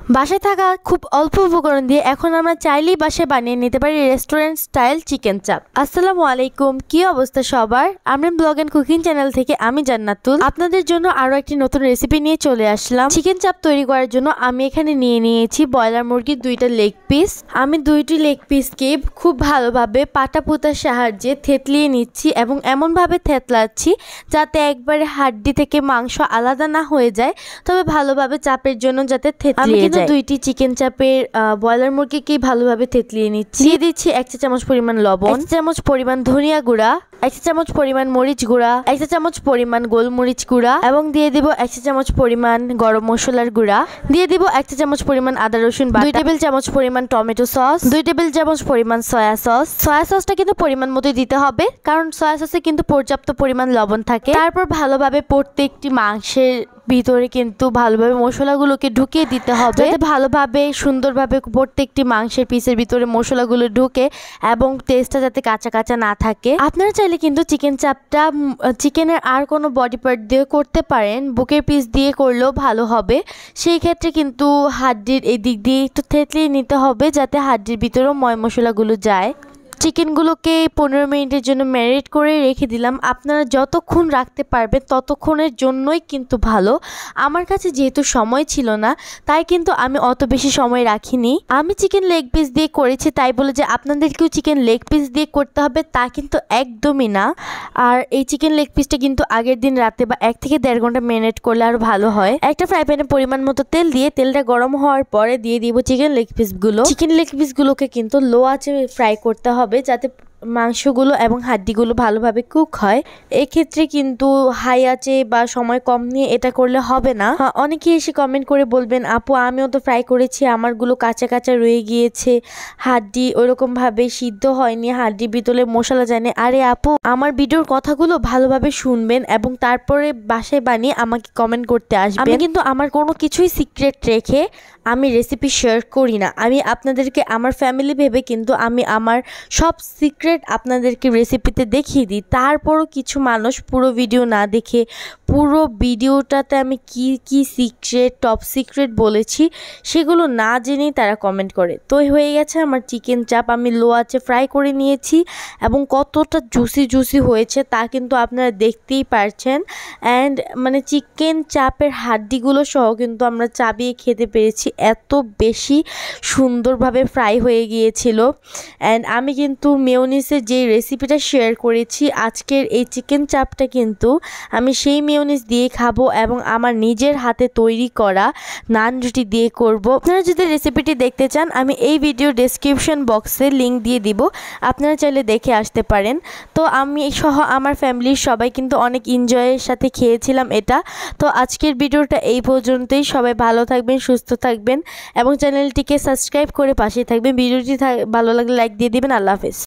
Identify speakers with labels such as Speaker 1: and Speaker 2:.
Speaker 1: বাসায় থাকা খুব অল্প উপকরণ দিয়ে এখন আমরা চাইলেই বাসায় বানিয়ে নিতে পারি রেস্টুরেন্ট স্টাইল চিকেন চাপ। আসসালামু আলাইকুম, কি অবস্থা সবার? Amrin blog and cooking channel থেকে আমি জান্নাতুল আপনাদের জন্য আরো একটি নতুন রেসিপি নিয়ে চলে আসলাম। চিকেন চাপ তৈরি করার জন্য আমি এখানে নিয়ে নিয়েছি ব্রয়লার মুরগির 2টা লেগ পিস। আমি 2টি লেগ পিসকে খুব ভালোভাবে পাটা পুতার সাহায্যে থেতলিয়ে নিচ্ছি এবং এমনভাবে থেতলাচ্ছি যাতে একবারে হাড্ডি থেকে মাংস আলাদা না হয়ে যায়, তবে ভালোভাবে চাপের জন্য যাতে থেতলিয়ে যায়। 2টি চিকেন চাপের ব্রয়লার মুরগিকে ভালোভাবে থেতলিয়ে নিচ্ছি। দিয়ে দিচ্ছি 1 চা চামচ পরিমাণ লবণ, 1 চা চামচ পরিমাণ ধনিয়া গুঁড়া, 1 চা চামচ পরিমাণ মরিচ গুঁড়া, 1 চা চামচ পরিমাণ গোলমরিচ গুঁড়া এবং দিয়ে দিব 1 চা চামচ পরিমাণ গরম মশলার গুঁড়া। দিয়ে দিব 1 চা চামচ পরিমাণ আদা রসুন বাটা, 2 টেবিল চামচ পরিমাণ টমেটো সস, 2 টেবিল চামচ পরিমাণ সয়া সস। সয়া সসটা কিন্তু পরিমাণ মতোই দিতে হবে, কারণ সয়া সসে কিন্তু পর্যাপ্ত পরিমাণ লবণ থাকে। তারপর ভালোভাবে প্রত্যেকটি মাংসের ভিতরে কিন্তু ভালোভাবে মশলাগুলোকে ঢুকিয়ে দিতে হবে, যাতে ভালোভাবে সুন্দরভাবে প্রত্যেকটি মাংসের পিসের ভিতরে মশলাগুলো ঢুকে এবং টেস্টটা যাতে কাঁচা কাঁচা না থাকে। আপনারা চাইলে কিন্তু চিকেন চাপটা চিকেনের আর কোনো বডি পার্ট দিয়ে করতে পারেন, বুকের পিস দিয়ে করলেও ভালো হবে। সেই ক্ষেত্রে কিন্তু হাড্ডির এই দিক দিয়ে একটু থেতলিয়ে নিতে হবে যাতে হাড্ডির ভিতরেও ময় মশলাগুলো যায়। চিকেনগুলোকে 15 মিনিটের জন্য ম্যারিনেট করে রেখে দিলাম। আপনারা যতক্ষণ রাখতে পারবেন ততক্ষণের জন্যই কিন্তু ভালো। আমার কাছে যেহেতু সময় ছিল না, তাই কিন্তু আমি অত বেশি সময় রাখিনি। আমি চিকেন লেগ পিস দিয়ে করেছি, তাই বলে যে আপনাদেরকেও চিকেন লেগ পিস দিয়ে করতে হবে তা কিন্তু একদমই না। আর এই চিকেন লেগ পিসটা কিন্তু আগের দিন রাতে বা 1 থেকে 1.5 ঘন্টা ম্যারিনেট করলে আরও ভালো হয়। একটা ফ্রাই প্যানে পরিমাণ মতো তেল দিয়ে তেলটা গরম হওয়ার পরে দিয়ে দিব চিকেন লেগ পিসগুলো। চিকেন লেগ পিসগুলোকে কিন্তু লো আঁচে ফ্রাই করতে হবে যাতে মাংসগুলো এবং হাড্ডিগুলো ভালোভাবে কুক হয়। এক্ষেত্রে কিন্তু হাই আঁচে বা সময় কম নিয়ে এটা করলে হবে না। অনেকেই এসে কমেন্ট করে বলবেন, আপু আমিও তো ফ্রাই করেছি, আমারগুলো কাঁচা কাঁচা রয়ে গিয়েছে, হাড্ডি ওরকমভাবে সিদ্ধ হয়নি, হাড্ডির ভিতরে মশলা জানে। আরে আপু, আমার ভিডিওর কথাগুলো ভালোভাবে শুনবেন এবং তারপরে বাসায় বানিয়ে আমাকে কমেন্ট করতে আসবেন। আমি কিন্তু আমার কোনো কিছুই সিক্রেট রেখে আমি রেসিপি শেয়ার করি না। আমি আপনাদেরকে আমার ফ্যামিলি ভেবে কিন্তু আমি আমার সব সিক্রেট আপনাদেরকে রেসিপিতে দেখিয়ে দিই। তারপরও কিছু মানুষ পুরো ভিডিও না দেখে পুরো ভিডিওটাতে আমি কি কি সিক্রেট টপ সিক্রেট বলেছি সেগুলো না জেনেই তারা কমেন্ট করে। তো হয়ে গেছে আমার চিকেন চাপ, আমি লো আঁচে ফ্রাই করে নিয়েছি এবং কতটা জুসি হয়েছে তা কিন্তু আপনারা দেখতেই পারছেন। অ্যান্ড মানে চিকেন চাপের হাড্ডিগুলো সহ কিন্তু আমরা চাবিয়ে খেতে পেরেছি, এত বেশি সুন্দরভাবে ফ্রাই হয়ে গিয়েছিল। অ্যান্ড আমি কিন্তু মেয়োনিজের যে রেসিপিটা শেয়ার করেছি আজকের এই চিকেন চাপটা কিন্তু আমি সেই মেয়োনিজ দিয়ে খাবো এবং আমার নিজের হাতে তৈরি করা নান রুটি দিয়ে করব। আপনারা যদি রেসিপিটি দেখতে চান আমি এই ভিডিও ডেসক্রিপশন বক্সে লিঙ্ক দিয়ে দিব, আপনারা চাইলে দেখে আসতে পারেন। তো আমি সহ আমার ফ্যামিলির সবাই কিন্তু অনেক এনজয়ের সাথে খেয়েছিলাম এটা। তো আজকের ভিডিওটা এই পর্যন্তই। সবাই ভালো থাকবেন, সুস্থ থাকবেন এবং চ্যানেলটিকে সাবস্ক্রাইব করে পাশে থাকবেন। ভিডিওটি ভালো লাগলে লাইক দিয়ে দিবেন। আল্লাহ হাফেজ।